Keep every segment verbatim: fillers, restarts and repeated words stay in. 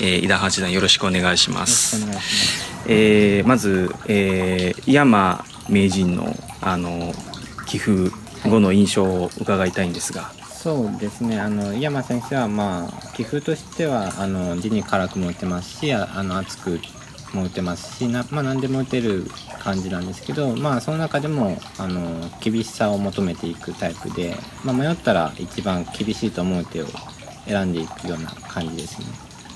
えー、井田八段よろしくお願いします。 よろしくお願いします。 えー、まず、えー、井山名人のあの棋風後の印象を伺いたいんですが。はい、 そうですね、あの井山先生は、まあ、棋風としてはあの地に辛くも打てますし、ああの厚くも打てますし、な、まあ、何でも打てる感じなんですけど、まあ、その中でもあの厳しさを求めていくタイプで、まあ、迷ったら一番厳しいと思う手を選んでいくような感じですね。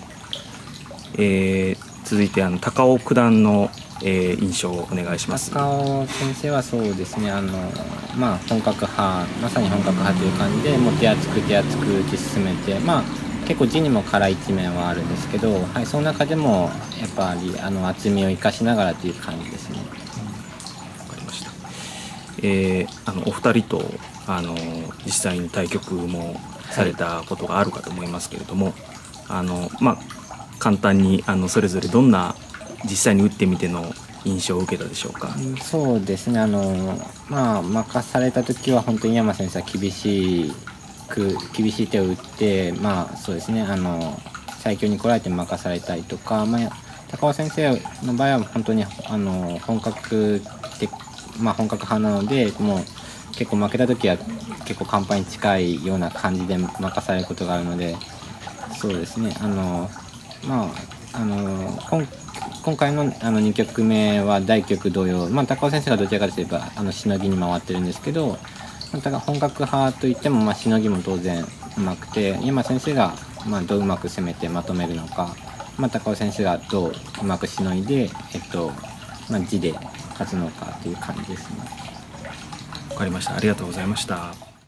えー、続いてあの高尾九段の、えー、印象をお願いします。 高尾先生はそうですね、あのまあ本格派、まさに本格派という感じで、もう手厚く手厚く打ち進めて、まあ結構地にも辛い一面はあるんですけど、はい、その中でもやっぱりあの厚みを生かしながらという感じですね。 わかりました。えー、あのお二人とあの実際に対局もされたことがあるかと思いますけれども、はい、あのまあ簡単にあのそれぞれどんな実際に打ってみての印象を受けたでしょうか。 そうですね、あのまあ任された時は本当に井山先生は厳しく厳しい手を打って、まあそうですね、あの最強に来られて任されたりとか、まあ、高尾先生の場合は本当にあの本格的、まあ、本格派なので、もう結構負けた時は結構完敗に近いような感じで任されることがあるので、そうですね、あのまああの今今回のあのに局目はだいいっ局同様、まあ、高尾先生がどちらかといえばあのしのぎに回ってるんですけど、また本格派といっても、まあ、しのぎも当然うまくて、今先生が、まあ、どううまく攻めてまとめるのか、まあ、高尾先生がどううまくしのいで、えっとまあ、地で勝つのかという感じですね。 わかりました。ありがとうございました。